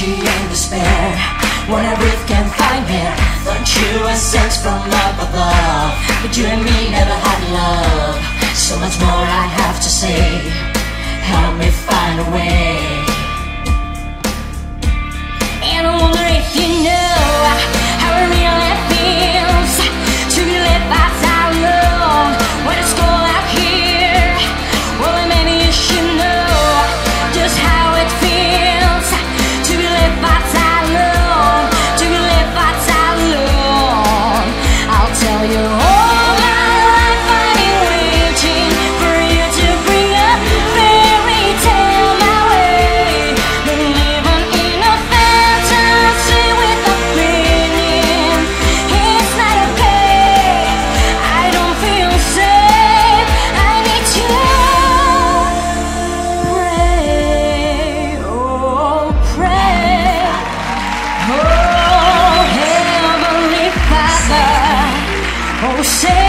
empty and despair. When I breathe can't find me, don't you a sense from up above. But you and me never had love. So much more I have to say. Help me find a way. And I wonder if you know how it really feels to be left outside alone when it's cold out here. Well, maybe you should know just how it feels to be left outside alone, to be left outside alone. I'll tell you all my life I've been waiting for you to bring a fairy tale my way. Been living in a fantasy without meaning. It's not okay, I don't feel safe, I need to pray, oh pray. Oh, Heavenly Father, oh, say